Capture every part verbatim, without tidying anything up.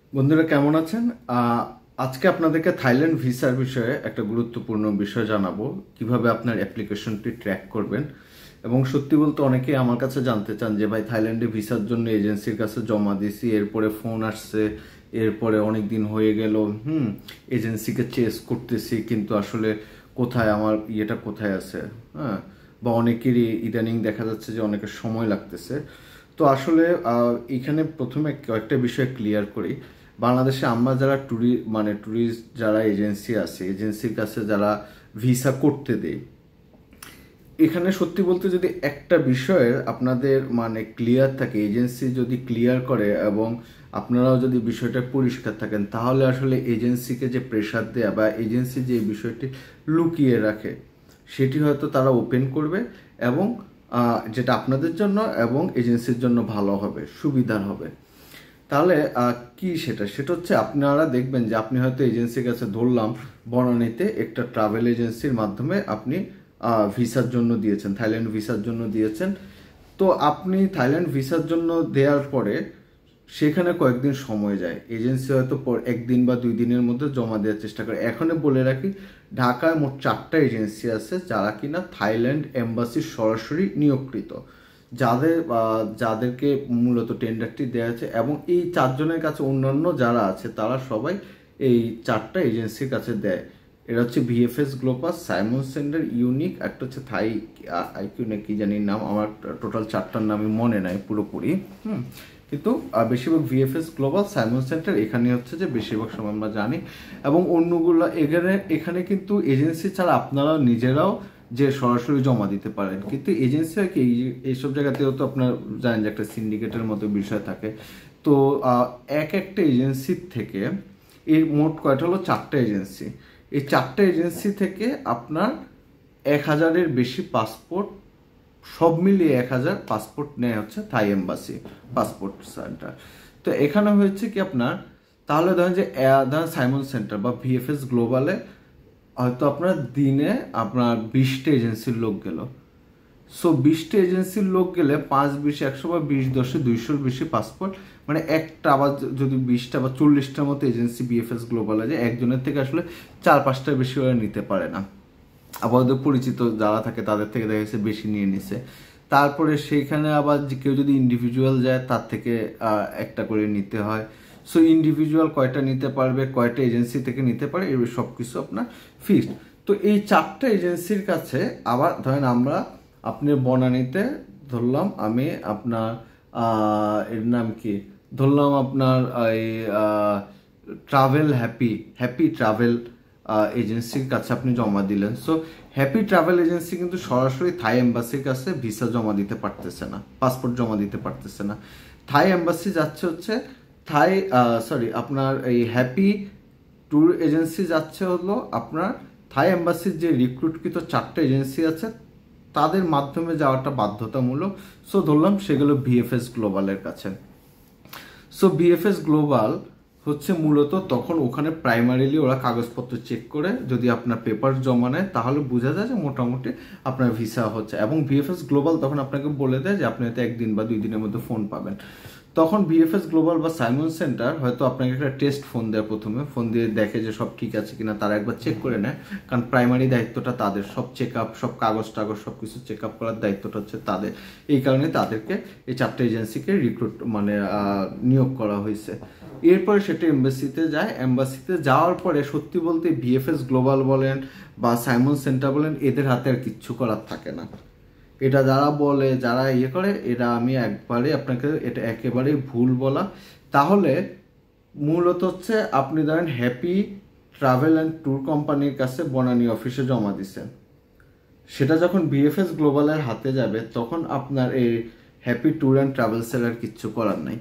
বন্ধুরা কেমন আছেন? আহ, আজকে আপনাদেরকে থাইল্যান্ড ভিসার বিষয়ে একটা গুরুত্বপূর্ণ বিষয় জানাবো, কিভাবে আপনার অ্যাপ্লিকেশনটি ট্র্যাক করবেন। এবং সত্যি বলতে অনেকেই আমার কাছে জানতে চান যে ভাই থাইল্যান্ডে ভিসার জন্য এজেন্সির কাছে জমা দিয়েছি, এরপরে ফোন আসছে, এরপরে অনেক দিন হয়ে গেল, হুম এজেন্সিকে চেস করতেছি, কিন্তু আসলে কোথায় আমার ইয়েটা কোথায় আছে, হ্যাঁ বা অনেকেরই ইদানিং দেখা যাচ্ছে যে অনেকের সময় লাগতেছে। তো আসলে আহ, এখানে প্রথমে কয়েকটা বিষয় ক্লিয়ার করি। বাংলাদেশে আমরা যারা ট্যুরি মানে ট্যুরিস্ট যারা এজেন্সি আছে, এজেন্সির কাছে যারা ভিসা করতে দেয়, এখানে সত্যি বলতে যদি একটা বিষয়ের আপনাদের মানে ক্লিয়ার থাকে, এজেন্সি যদি ক্লিয়ার করে এবং আপনারাও যদি বিষয়টা পরিষ্কার থাকেন, তাহলে আসলে এজেন্সিকে যে প্রেশার দেয়া বা এজেন্সি যে বিষয়টি লুকিয়ে রাখে সেটি হয়তো তারা ওপেন করবে, এবং আহ, যেটা আপনাদের জন্য এবং এজেন্সির জন্য ভালো হবে, সুবিধার হবে। তাহলে আহ, কি সেটা সেটা হচ্ছে আপনারা দেখবেন যে আপনি হয়তো এজেন্সির কাছে ধরলাম বনানীতে একটা ট্রাভেল এজেন্সির মাধ্যমে আপনি ভিসার জন্য দিয়েছেন, থাইল্যান্ড ভিসার জন্য দিয়েছেন। তো আপনি থাইল্যান্ড ভিসার জন্য দেওয়ার পরে সেখানে কয়েকদিন সময় যায়, এজেন্সি হয়তো পর একদিন বা দুই দিনের মধ্যে জমা দেওয়ার চেষ্টা করে। এখানে বলে রাখি, ঢাকায় মোট চারটা এজেন্সি আছে যারা কিনা থাইল্যান্ড এম্বাসির সরাসরি নিয়োগকৃত, যাদের আহ, যাদেরকে মূলত টেন্ডারটি দেওয়া আছে। এবং এই চারজনের কাছে অন্যান্য যারা আছে তারা সবাই এই চারটা এজেন্সির কাছে দেয়। এরা হচ্ছে VFS global, Saimon centre, unique, একটা হচ্ছে থাই আইকিউ না কি জানি নাম, আমার টোটাল চারটার নামই মনে নাই পুরোপুরি। হুম কিন্তু আহ, বেশিরভাগ ভিএফএস গ্লোবাল, সাইমন সেন্টার এখানে হচ্ছে যে বেশিরভাগ সময় আমরা জানি। এবং অন্যগুলো এখানে এখানে কিন্তু এজেন্সি ছাড়া আপনারা নিজেরাও যে সরাসরি জমা দিতে পারেন। কিন্তু এজেন্সি হয় কি, এই- এইসব জায়গাতেও তো আপনার জানেন যে একটা সিন্ডিকেটের মতো বিষয় থাকে। তো আহ, এক একটা এজেন্সির থেকে, এর মোট কয়টা হলো চারটা এজেন্সি, এই চারটা এজেন্সি থেকে আপনার এক হাজারের বেশি পাসপোর্ট, সব মিলিয়ে এক হাজার পাসপোর্ট নেয় হচ্ছে থাই এম্বাসি পাসপোর্ট সেন্টার। তো এখানে হয়েছে কি আপনার, তাহলে ধরেন যে আহ, ধরেন সাইমন সেন্টার বা ভিএফএস গ্লোবালে হয়তো আপনার দিনে আপনার বিশটা এজেন্সির লোক গেল। সো বিশটা এজেন্সির লোক গেলে পাঁচ বিশ একশো বা বিশ দশে দুইশোর বেশি পাসপোর্ট, মানে একটা আবার যদি বিশটা বা চল্লিশটার মতো এজেন্সি বিএফএস গ্লোবাল আছে, একজনের থেকে আসলে চার পাঁচটার বেশি ওরা নিতে পারে না। আপাতত পরিচিত যারা থাকে তাদের থেকে দেখা গেছে বেশি নিয়ে নিছে। তারপরে সেইখানে আবার যে কেউ যদি ইন্ডিভিজুয়াল যায় তার থেকে আহ, একটা করে নিতে হয়। সো ইন্ডিভিজুয়াল কয়টা নিতে পারবে, কয়টা এজেন্সি থেকে নিতে পারে, এই সব কিছু আপনার ফিক্সড। তো এই চারটা এজেন্সির কাছে আবার ধরেন আমরা, আপনি বনানীতে ধরলাম আমি আপনার আহ, এর নাম কি, ধরলাম আপনার এই ট্রাভেল হ্যাপি হ্যাপি ট্রাভেল এজেন্সির কাছে আপনি জমা দিলেন। সো হ্যাপি ট্রাভেল এজেন্সি কিন্তু সরাসরি থাই এম্বাসির কাছে ভিসা জমা দিতে পারতেছে না, পাসপোর্ট জমা দিতে পারতেছে না। থাই এম্বাসি যাচ্ছে হচ্ছে থাই, সরি আপনার এই হ্যাপি ট্যুর এজেন্সি যাচ্ছে হলো আপনার থাই এম্বাসির যে রিক্রুটকৃত চারটে এজেন্সি আছে তাদের মাধ্যমে যাওয়াটা বাধ্যতামূলক। সো ধরলাম সেগুলো ভিএফএস গ্লোবালের কাছে। সো বিএফএস গ্লোবাল হচ্ছে মূলত তখন ওখানে প্রাইমারিলি ওরা কাগজপত্র চেক করে, যদি আপনার পেপার জমা নেয় তাহলে বোঝা যায় যে মোটামুটি আপনার ভিসা হচ্ছে। এবং বিএফএস গ্লোবাল তখন আপনাকে বলে দেয় যে আপনি হয়তো একদিন বা দুই দিনের মধ্যে ফোন পাবেন। তখন বিএফএস গ্লোবাল বা সাইমন সেন্টার হয়তো আপনাকে একটা টেস্ট ফোন দেয়, প্রথমে ফোন দিয়ে দেখে যে সব ঠিক আছে কিনা, তারা একবার চেক করে নেয়। কারণ প্রাইমারি দায়িত্বটা তাদের, সব চেক আপ, সব কাগজ টাগজ সব কিছু চেক আপ করার দায়িত্বটা হচ্ছে তাদের। এই কারণে তাদেরকে এই চারটে এজেন্সিকে রিক্রুট মানে নিয়োগ করা হয়েছে। এরপরে সেটা এম্বাসিতে যায়, এম্বাসিতে যাওয়ার পরে সত্যি বলতে ভিএফএস গ্লোবাল বলেন বা সাইমন সেন্টার বলেন, এদের হাতে আর কিচ্ছু করার থাকে না। এটা যারা বলে, যারা ইয়ে করে, এটা আমি একবারে আপনাকে এটা একেবারে ভুল বলা। তাহলে মূলত হচ্ছে আপনি ধরেন হ্যাপি ট্রাভেল অ্যান্ড ট্যুর কোম্পানির কাছে বনানী অফিসে জমা দিচ্ছেন, সেটা যখন বিএফএস গ্লোবালের হাতে যাবে তখন আপনার এই হ্যাপি ট্যুর অ্যান্ড ট্রাভেলসের আর কিচ্ছু করার নাই।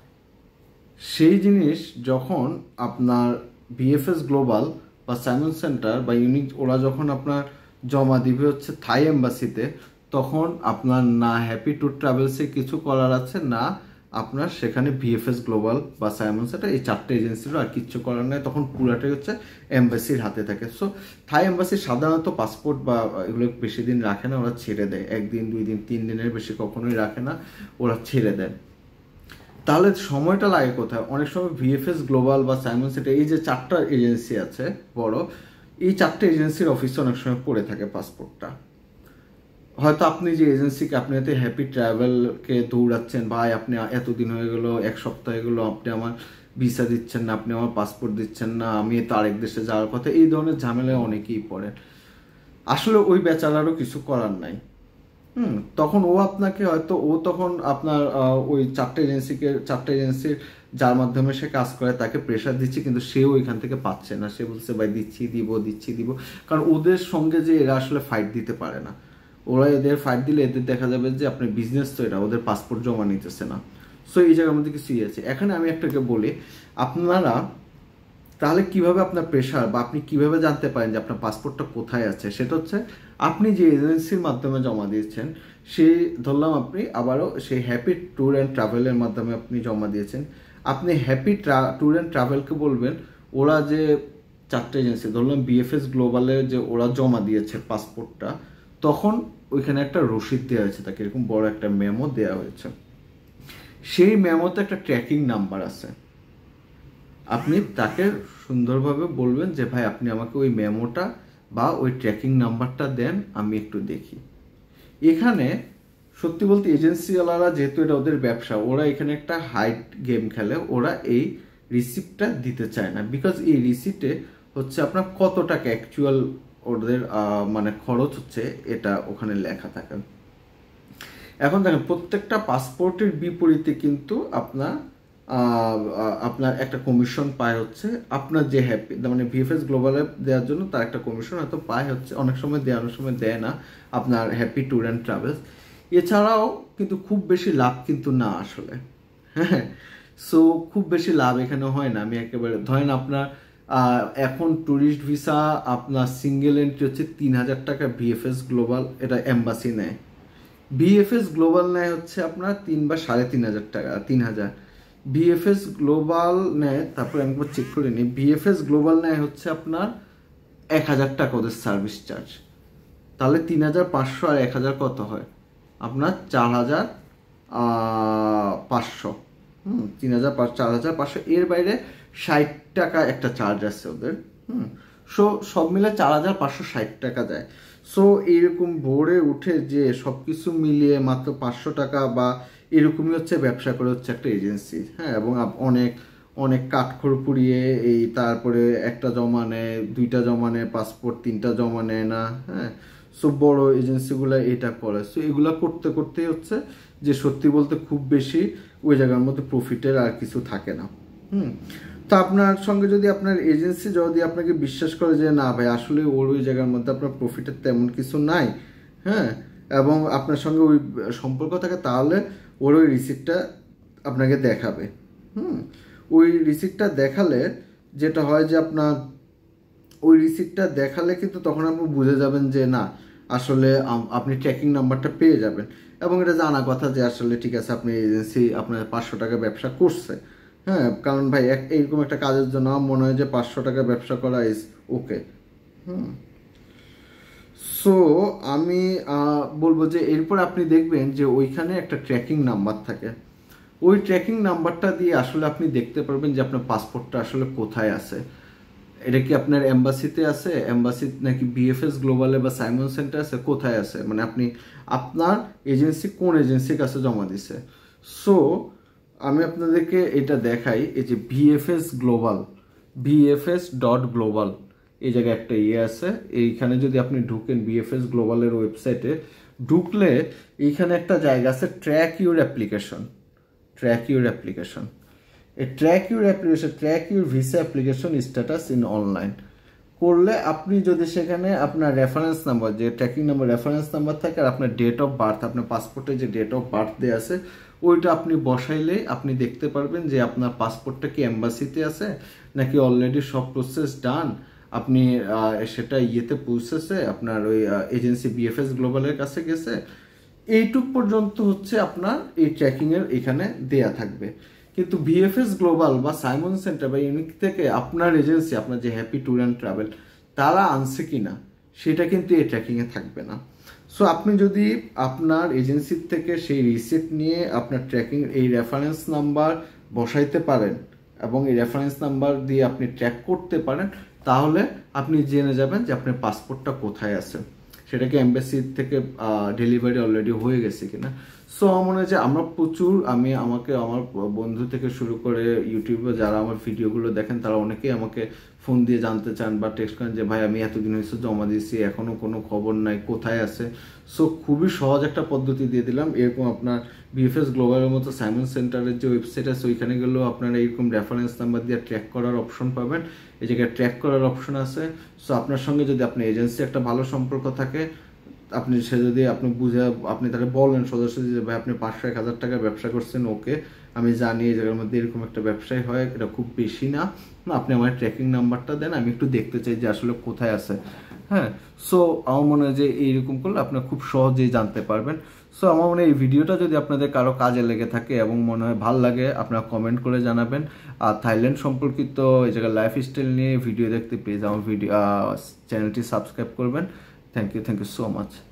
সেই জিনিস যখন আপনার বিএফএস গ্লোবাল বা সাইমন সেন্টার বা ইউনিক ওরা যখন আপনার জমা দিবে হচ্ছে থাই এম্বাসিতে, তখন আপনার না হ্যাপি ট্যুর ট্রাভেলসে কিছু করার আছে, না আপনার সেখানে ভিএফএস গ্লোবাল বা সাইমন সেন্টার এই চারটে এজেন্সিরও আর কিচ্ছু করার নেই, তখন পুরাটাই হচ্ছে এম্বাসির হাতে থাকে। সো থাই এম্বাসি সাধারণত পাসপোর্ট বা এগুলো বেশি দিন রাখে না, ওরা ছেড়ে দেয়, একদিন দুই দিন তিন দিনের বেশি কখনোই রাখে না, ওরা ছেড়ে দেয়। তাহলে সময়টা লাগে কোথায়? অনেক সময় ভিএফএস গ্লোবাল বা সাইমন সেন্টার, এই যে চারটা এজেন্সি আছে বড়, এই চারটে এজেন্সির অফিসে অনেক সময় পড়ে থাকে পাসপোর্টটা। হয়তো আপনি যে এজেন্সিকে, আপনি হয়তো হ্যাপি ট্রাভেলকে দৌড়াচ্ছেন, ভাই আপনি এতদিন হয়ে গেল, এক সপ্তাহ হয়ে গেল, আপনি আমার ভিসা দিচ্ছেন না, আপনি আমার পাসপোর্ট দিচ্ছেন না, আমি তো আরেক দেশে যাওয়ার কথা, এই ধরনের ঝামেলায় অনেকেই পড়েন। আসলে ওই বেচারারও কিছু করার নাই। হুম, তখন ও আপনাকে হয়তো, ও তখন আপনার ওই চারটে এজেন্সিকে, চারটে এজেন্সির যার মাধ্যমে সে কাজ করে তাকে প্রেশার দিচ্ছে, কিন্তু সেও ওইখান থেকে পাচ্ছে না। সে বলছে ভাই দিচ্ছি, দিব দিচ্ছি দিব, কারণ ওদের সঙ্গে যে এরা আসলে ফাইট দিতে পারে না। ওরা এদের ফাইট দিলে এদের দেখা যাবে যে আপনার বিজনেস তো এটা, ওদের পাসপোর্ট জমা নিতেছে না। সো এই জায়গার মধ্যে কিছু ইয়ে আছে। এখানে আমি একটাকে বলি, আপনারা তাহলে কিভাবে আপনার প্রেশার, বা আপনি কিভাবে জানতে পারেন যে আপনার পাসপোর্টটা কোথায় আছে? সেটা হচ্ছে আপনি যে এজেন্সির মাধ্যমে জমা দিয়েছেন, সেই ধরলাম আপনি আবারও সেই হ্যাপি ট্যুর অ্যান্ড ট্রাভেলের মাধ্যমে আপনি জমা দিয়েছেন, আপনি হ্যাপি ট্যুর অ্যান্ড ট্রাভেলকে বলবেন, ওরা যে চারটে এজেন্সি ধরলাম বিএফএস গ্লোবালে যে ওরা জমা দিয়েছে পাসপোর্টটা, তখন ওইখানে একটা রসিদ দেওয়া হয়েছে, তাকে এরকম বড় একটা মেমো দেওয়া হয়েছে। সেই মেমোতে একটা ট্র্যাকিং নাম্বার আছে। আপনি তাকে সুন্দরভাবে বলবেন যে ভাই আপনি আমাকে ওই মেমোটা বা ওই ট্র্যাকিং নাম্বারটা দেন, আমি একটু দেখি। এখানে সত্যি বলতে এজেন্সিওয়ালারা, যেহেতু এটা ওদের ব্যবসা, ওরা এখানে একটা হাইড গেম খেলে। ওরা এই রিসিপ্টটা দিতে চায় না, বিকজ এই রিসিপ্টে হচ্ছে আপনার কত টাকা অ্যাকচুয়াল ওদের মানে খরচ হচ্ছে, এটা ওখানে লেখা থাকে। এখন দেখেন, প্রত্যেকটা পাসপোর্টের বিপরীতে কিন্তু আপনার আপনার একটা কমিশন পায় হচ্ছে আপনার যে হ্যাপি, মানে ভিএফএস গ্লোবালে দেওয়ার জন্য তার একটা কমিশন হয়তো পায় হচ্ছে, অনেক সময় দেয় অনেক সময় দেয় না, আপনার হ্যাপি ট্যুর অ্যান্ড ট্রাভেলস। এছাড়াও কিন্তু খুব বেশি লাভ কিন্তু না আসলে, হ্যাঁ। সো খুব বেশি লাভ এখানে হয় না। আমি একেবারে ধরেন আপনার এখন ট্যুরিস্ট ভিসা আপনার সিঙ্গেল এন্ট্রি হচ্ছে তিন হাজার টাকা, ভিএফএস গ্লোবাল এটা এম্বাসি নেয়, ভিএফএস গ্লোবাল নেয় হচ্ছে আপনার তিন বা সাড়ে তিন হাজার টাকা, তিন হাজার ভিএফএস গ্লোবাল নেয়। তারপরে আমি চেক করে নিই, ভিএফএস গ্লোবাল নেয় হচ্ছে আপনার এক হাজার টাকা ওদের সার্ভিস চার্জ। তাহলে তিন হাজার পাঁচশো আর এক হাজার কত হয় আপনার? চার হাজার পাঁচশো। হুম, তিন হাজার পাঁচ চার হাজার পাঁচশো, এর বাইরে ষাট টাকা একটা চার্জ আছে ওদের। হুম, সো সব মিলে চার হাজার পাঁচশো ষাট টাকা দেয়। সো এইরকম ভোরে উঠে যে সব কিছু মিলিয়ে মাত্র পাঁচশো টাকা বা এরকমই হচ্ছে ব্যবসা করে হচ্ছে একটা এজেন্সি, হ্যাঁ। এবং অনেক অনেক কাঠখড় পুড়িয়ে এই তারপরে একটা জমা নেয়, দুইটা জমা নেয় পাসপোর্ট, তিনটা জমা নেয় না, হ্যাঁ। সো বড় এজেন্সিগুলো এটা করে। সো এগুলা করতে করতেই হচ্ছে যে সত্যি বলতে খুব বেশি ওই জায়গার মধ্যে প্রফিটের আর কিছু থাকে না। হুম, তো আপনার সঙ্গে যদি আপনার এজেন্সি যদি আপনাকে বিশ্বাস করে যে না ভাই আসলে ওর ওই জায়গার মধ্যে আপনার প্রফিটের তেমন কিছু নাই, হ্যাঁ, এবং আপনার সঙ্গে ওই সম্পর্ক থাকে, তাহলে ওর ওই রিসিপ্টটা আপনাকে দেখাবে। হুম, ওই রিসিপ্টটা দেখালে যেটা হয় যে আপনার ওই রিসিপ্টটা দেখালে কিন্তু তখন আপনি বুঝে যাবেন যে না আসলে আপনি ট্র্যাকিং নাম্বারটা পেয়ে যাবেন। এবং এটা জানা কথা যে আসলে ঠিক আছে, আপনি এজেন্সি আপনার পাঁচশো টাকা ব্যবসা করছে, হ্যাঁ। কারণ ভাই এক এইরকম একটা কাজের জন্য আমার মনে হয় যে পাঁচশো টাকা ব্যবসা করা ইজ ওকে। হুম, সো আমি বলবো যে এরপর আপনি দেখবেন যে ওইখানে একটা ট্র্যাকিং নাম্বার থাকে। ওই ট্র্যাকিং নাম্বারটা দিয়ে আসলে আপনি দেখতে পারবেন যে আপনার পাসপোর্টটা আসলে কোথায় আছে। এটা কি আপনার এম্বাসিতে আছে, এম্বাসি নাকি বিএফএস গ্লোবালে বা সাইমন সেন্টার আছে, কোথায় আছে, মানে আপনি আপনার এজেন্সি কোন এজেন্সির কাছে জমা দিছে। সো আমি আপনাদেরকে এটা দেখাই, এই যে VFS global, VFS dot global, এই জায়গায় একটা ইয়ে আছে। এইখানে যদি আপনি ঢুকেন বিএফএস গ্লোবালের ওয়েবসাইটে ঢুকলে এইখানে একটা জায়গা আছে track your application, track your application এই track your application, track your visa application status in online করলে আপনি যদি সেখানে আপনার রেফারেন্স নাম্বার, যে ট্র্যাকিং নাম্বার রেফারেন্স নাম্বার থাকে, আর আপনার ডেট অফ বার্থ, আপনার পাসপোর্টে যে ডেট অফ বার্থ দেওয়া আছে ওইটা আপনি বসাইলে আপনি দেখতে পারবেন যে আপনার পাসপোর্টটা কি এম্বাসিতে আছে নাকি অলরেডি সব প্রসেস ডান, আপনি সেটা ইয়েতে পৌঁছেছে, আপনার ওই এজেন্সি বিএফএস গ্লোবালের কাছে গেছে। এইটুক পর্যন্ত হচ্ছে আপনার এই ট্র্যাকিংয়ের এখানে দেয়া থাকবে। কিন্তু ভিএফএস গ্লোবাল বা সাইমন সেন্টার বা ইউনিক থেকে আপনার এজেন্সি, আপনার যে হ্যাপি ট্যুর অ্যান্ড ট্রাভেল, তারা আনছে কিনা সেটা কিন্তু এই ট্র্যাকিংয়ে থাকবে না। সো সো আপনি যদি আপনার এজেন্সির থেকে সেই রিসিপ্ট নিয়ে আপনার ট্র্যাকিং এই রেফারেন্স নাম্বার বসাইতে পারেন এবং এই রেফারেন্স নাম্বার দিয়ে আপনি ট্র্যাক করতে পারেন, তাহলে আপনি জেনে যাবেন যে আপনার পাসপোর্টটা কোথায় আছে, সেটাকে এম্বাসি থেকে ডেলিভারি অলরেডি হয়ে গেছে কিনা। সো আমার মনে হয় যে আমরা প্রচুর, আমি আমাকে আমার বন্ধু থেকে শুরু করে ইউটিউবে যারা আমার ভিডিওগুলো দেখেন তারা অনেকেই আমাকে ফোন দিয়ে জানতে চান বা টেক্সট করেন যে ভাই আমি এতদিন হয়েছে জমা দিয়েছি, এখনও কোনো খবর নাই, কোথায় আছে। সো খুবই সহজ একটা পদ্ধতি দিয়ে দিলাম। এরকম আপনার বিএফএস গ্লোবালের মতো সাইমন সেন্টারের যে ওয়েবসাইট আছে ওইখানে গেলেও আপনারা এরকম রেফারেন্স নাম্বার দিয়ে ট্র্যাক করার অপশন পাবেন। এই জায়গায় ট্র্যাক করার অপশন আছে। সো আপনার সঙ্গে যদি আপনার এজেন্সি একটা ভালো সম্পর্ক থাকে, আপনি সে যদি আপনি বুঝে আপনি তাহলে বলেন সদস্য যে ভাই আপনি পাঁচশো এক হাজার টাকা ব্যবসা করছেন, ওকে আমি জানি এই জায়গার মধ্যে এরকম একটা ব্যবসায় হয়, এটা খুব বেশি না, আপনি আমার ট্র্যাকিং নাম্বারটা দেন, আমি একটু দেখতে চাই যে আসলে কোথায় আছে। হ্যাঁ, সো আমার মনে হয় যে এইরকম করলে আপনার খুব সহজেই জানতে পারবেন। সো আমার মনে হয় এই ভিডিওটা যদি আপনাদের কারো কাজে লেগে থাকে এবং মনে হয় ভালো লাগে, আপনারা কমেন্ট করে জানাবেন। আর থাইল্যান্ড সম্পর্কিত এই জায়গায় লাইফস্টাইল নিয়ে ভিডিও দেখতে প্লিজ আমার ভিডিও চ্যানেলটি সাবস্ক্রাইব করবেন। Thank you thank you so much.